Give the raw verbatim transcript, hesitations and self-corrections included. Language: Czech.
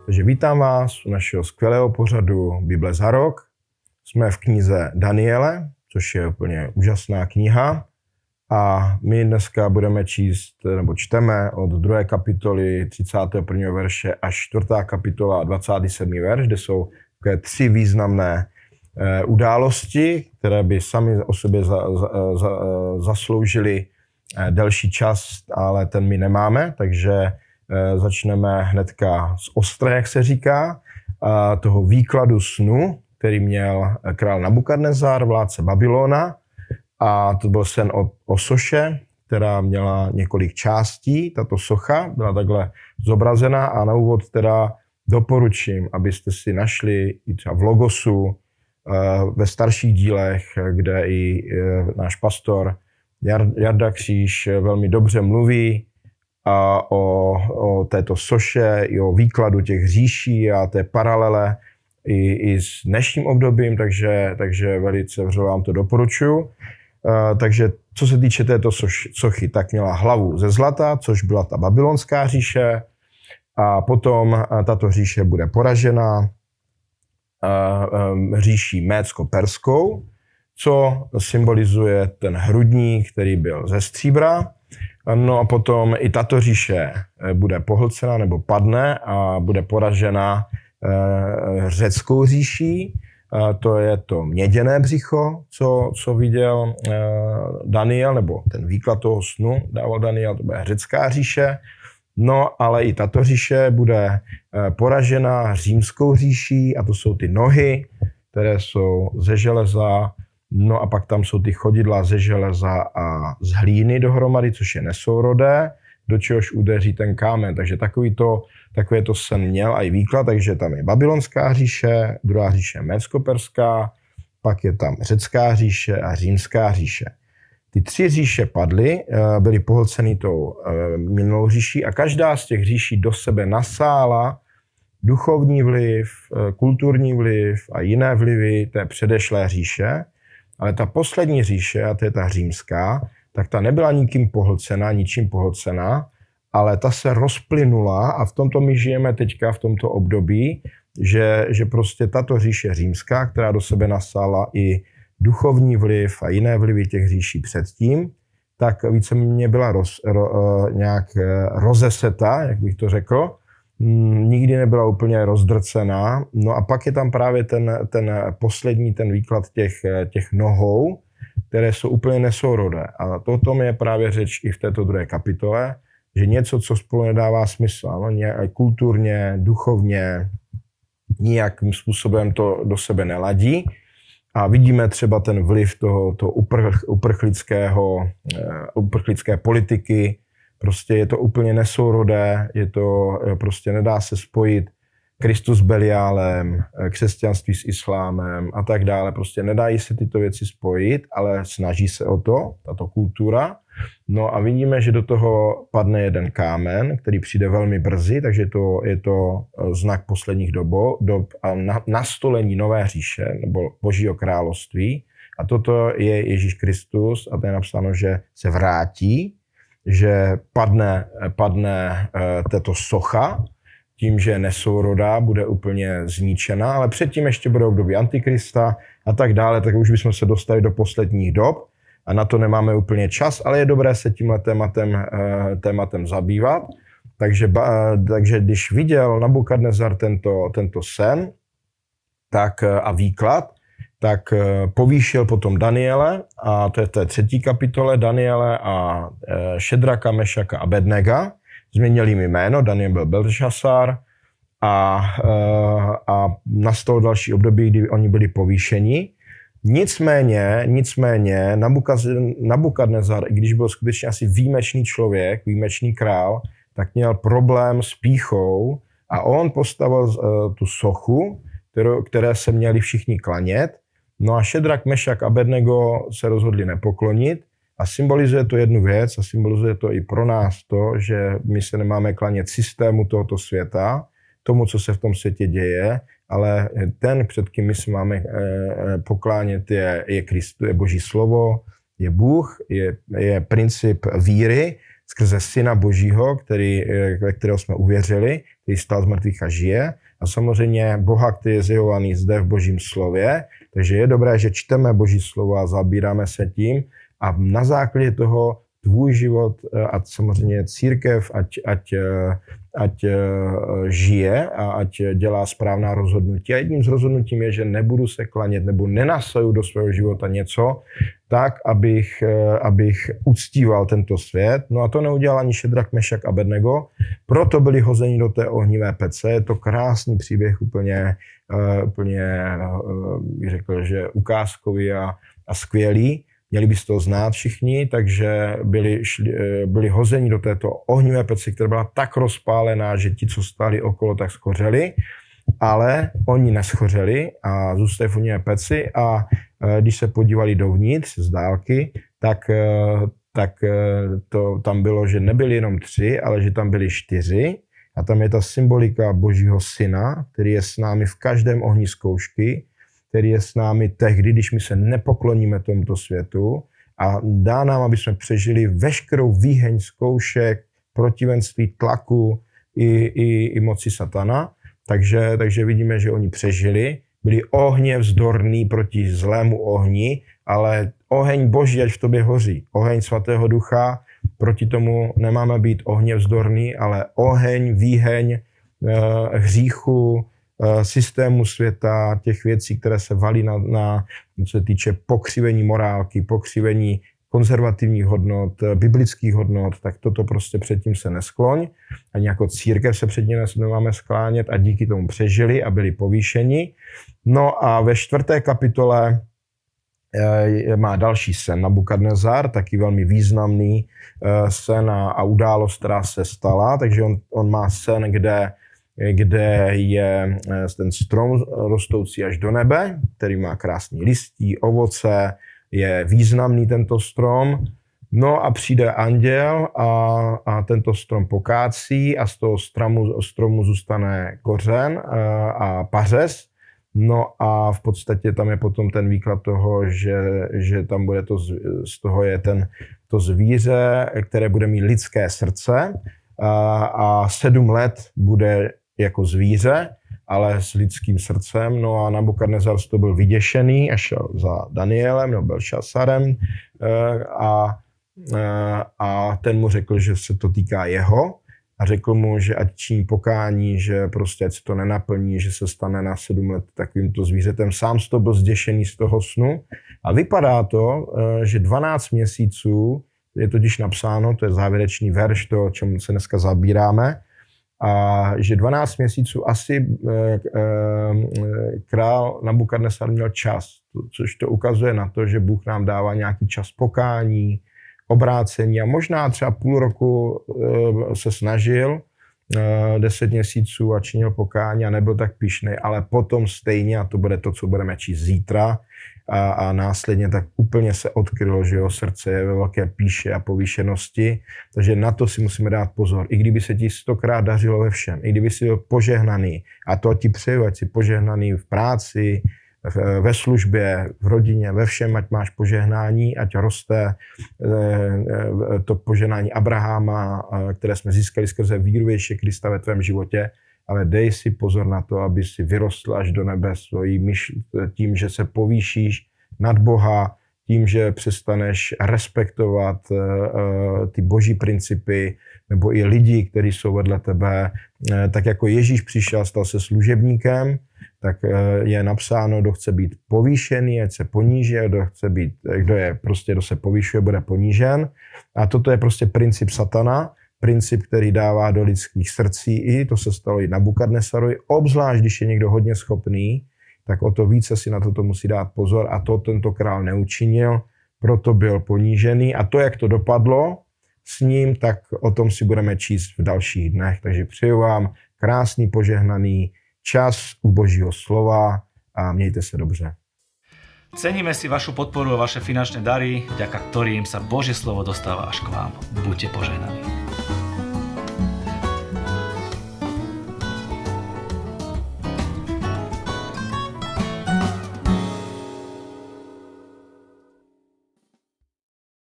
Takže vítám vás u našeho skvělého pořadu Bible za rok. Jsme v knize Daniele, což je úplně úžasná kniha. A my dneska budeme číst, nebo čteme od druhé kapitoly třicátého prvního verše až čtvrtá kapitola dvacátý sedmý verš, kde jsou také tři významné e, události, které by sami o sobě za, za, za, zasloužily e, delší čas, ale ten my nemáme, takže e, začneme hnedka z ostra, jak se říká, a toho výkladu snu, který měl král Nabukadnezar, vládce Babylona. A to byl sen o, o soše, která měla několik částí. Tato socha byla takhle zobrazená a na úvod teda doporučím, abyste si našli i třeba v Logosu, ve starších dílech, kde i náš pastor Jarda Kříž velmi dobře mluví a o, o této soše, i o výkladu těch říší a té paralele i, i s dnešním obdobím, takže, takže velice vřele vám to doporučuji. Uh, takže co se týče této sochy, tak měla hlavu ze zlata, což byla ta babylonská říše, a potom uh, tato říše bude poražena uh, um, říší médsko-perskou, co symbolizuje ten hrudník, který byl ze stříbra. No a potom i tato říše bude pohlcena nebo padne a bude poražena uh, řeckou říší. Uh, to je to měděné břicho, co, co viděl uh, Daniel, nebo ten výklad toho snu dával Daniel, to bude řecká říše. No, ale i tato říše bude uh, poražena římskou říší, a to jsou ty nohy, které jsou ze železa. No a pak tam jsou ty chodidla ze železa a z hlíny dohromady, což je nesourodé, do čehož udeří ten kámen. Takže takový to, takové to sen měl a i výklad, takže tam je babylonská říše, druhá říše médsko-perská, pak je tam řecká říše a římská říše. Ty tři říše padly, byly pohlceny tou minulou říší a každá z těch říší do sebe nasála duchovní vliv, kulturní vliv a jiné vlivy té předešlé říše. Ale ta poslední říše, a to je ta římská, tak ta nebyla nikým pohlcena, ničím pohlcena, ale ta se rozplynula a v tomto my žijeme teďka v tomto období, že, že prostě tato říše římská, která do sebe nasála i duchovní vliv a jiné vlivy těch říší předtím, tak víceméně byla roz, ro, nějak rozeseta, jak bych to řekl, nikdy nebyla úplně rozdrcená. No a pak je tam právě ten, ten poslední, ten výklad těch, těch nohou, které jsou úplně nesourodé. A to o tom je právě řeč i v této druhé kapitole, že něco, co spolu nedává smysl, ano, nějak kulturně, duchovně, nijakým způsobem to do sebe neladí. A vidíme třeba ten vliv toho, toho uprch, uprchlického, uprchlické politiky. Prostě je to úplně nesourodé, je to, prostě nedá se spojit Kristus s Beliálem, křesťanství s islámem a tak dále. Prostě nedají se tyto věci spojit, ale snaží se o to, tato kultura. No a vidíme, že do toho padne jeden kámen, který přijde velmi brzy, takže to, je to znak posledních dobo, dob a na, nastolení nové říše nebo Božího království. A toto je Ježíš Kristus a to je napsáno, že se vrátí, že padne, padne tato socha, tím, že je nesourodá, bude úplně zničena, ale předtím ještě bude období Antikrista a tak dále, tak už bychom se dostali do posledních dob a na to nemáme úplně čas, ale je dobré se tímhle tématem, tématem zabývat. Takže, takže když viděl Nabukadnezar tento, tento sen tak, a výklad, tak povýšil potom Daniele, a to je v té třetí kapitole, Daniele a Šedraka, Mešaka a Abednega. Změnili jim jméno, Daniel byl Beltešazar a, a nastalo další období, kdy oni byli povýšeni. Nicméně, nicméně Nabukadnezar, i když byl skutečně asi výjimečný člověk, výjimečný král, tak měl problém s pýchou a on postavil tu sochu, kterou, které se měli všichni klanět. No a Šedrak, Mešak a Abednego se rozhodli nepoklonit a symbolizuje to jednu věc a symbolizuje to i pro nás to, že my se nemáme klanět systému tohoto světa, tomu, co se v tom světě děje, ale ten, před kým my se máme poklánět, je, je Kristus, je Boží slovo, je Bůh, je, je princip víry, skrze Syna Božího, který, ve kterého jsme uvěřili, který stal z mrtvých a žije. A samozřejmě Boha, který je zjevovaný zde v Božím slově. Takže je dobré, že čteme Boží slovo a zabíráme se tím. A na základě toho tvůj život a samozřejmě církev, ať, ať, ať žije a ať dělá správná rozhodnutí. A jedním z rozhodnutím je, že nebudu se klanět nebo nenasaju do svého života něco, tak, abych, abych uctíval tento svět. No a to neudělal ani Šedrak, Mešak a Abednego, proto byli hozeni do té ohnivé pece. Je to krásný příběh, úplně, úplně bych řekl, že ukázkový a, a skvělý. Měli byste to znát všichni, takže byli, šli, byli hozeni do této ohnivé pece, která byla tak rozpálená, že ti, co stáli okolo, tak schořeli, ale oni neschořeli a zůstali v ohnivé peci a když se podívali dovnitř z dálky, tak, tak to tam bylo, že nebyli jenom tři, ale že tam byli čtyři a tam je ta symbolika Božího Syna, který je s námi v každém ohni zkoušky, který je s námi tehdy, když my se nepokloníme tomuto světu a dá nám, aby jsme přežili veškerou výheň zkoušek, protivenství, tlaku i, i, i moci satana. Takže, takže vidíme, že oni přežili, byli ohně vzdorní proti zlému ohni, ale oheň Boží, ať v tobě hoří. Oheň Svatého Ducha, proti tomu nemáme být ohně vzdorný, ale oheň, výheň eh, hříchu, systému světa, těch věcí, které se valí na, na co se týče pokřivení morálky, pokřivení konzervativních hodnot, biblických hodnot, tak toto prostě předtím se neskloň. Ani jako církev se předtím nemáme sklánět a díky tomu přežili a byli povýšeni. No a ve čtvrté kapitole má další sen Nabukadnezar, taky velmi významný sen a událost, která se stala, takže on, on má sen, kde kde je ten strom rostoucí až do nebe, který má krásný listí, ovoce, je významný tento strom. No a přijde anděl a, a tento strom pokácí a z toho stromu, stromu zůstane kořen a, a pařez. No a v podstatě tam je potom ten výklad toho, že, že tam bude to, z toho je ten, to zvíře, které bude mít lidské srdce a, a sedm let bude jako zvíře, ale s lidským srdcem. No a Nabukadnezar to byl vyděšený a šel za Danielem nebo Belšasarem a, a ten mu řekl, že se to týká jeho a řekl mu, že ať činí pokání, že prostě ať se to nenaplní, že se stane na sedm let takovýmto zvířetem. Sám to byl zděšený z toho snu a vypadá to, že dvanáct měsíců, je totiž napsáno, to je závěrečný verš, to, o čem se dneska zabíráme, a že dvanáct měsíců asi e, e, král Nabukadnesar měl čas, což to ukazuje na to, že Bůh nám dává nějaký čas pokání, obrácení a možná třeba půl roku e, se snažil, e, deset měsíců a činil pokání a nebyl tak pyšnej, ale potom stejně, a to bude to, co budeme číst zítra, a, a následně tak úplně se odkrylo, že jeho srdce je ve velké pýše a povýšenosti, takže na to si musíme dát pozor. I kdyby se ti stokrát dařilo ve všem, i kdyby si byl požehnaný, a to ti přeju, ať jsi požehnaný v práci, v, ve službě, v rodině, ve všem, ať máš požehnání, ať roste to požehnání Abraháma, které jsme získali skrze víru v Ježíše Krista ve tvém životě, ale dej si pozor na to, aby si vyrostl až do nebe svojí myšl, tím, že se povýšíš nad Boha, tím, že přestaneš respektovat uh, ty boží principy, nebo i lidi, kteří jsou vedle tebe. Uh, tak jako Ježíš přišel, stal se služebníkem, tak uh, je napsáno, kdo chce být povýšený, ať se poníží, kdo chce být, kdo je prostě, kdo se povýšuje, bude ponížen. A toto je prostě princip satana, princip, který dává do lidských srdcí, i to se stalo i Nabukadnesarovi, obzvlášť, když je někdo hodně schopný, tak o to více si na toto musí dát pozor a to tento král neučinil, proto byl ponížený a to, jak to dopadlo s ním, tak o tom si budeme číst v dalších dnech. Takže přeju vám krásný, požehnaný čas u Božího slova a mějte se dobře. Ceníme si vašu podporu a vaše finančné dary, vďaka ktorým sa Božie slovo dostáva až k vám. Buďte požehnaní.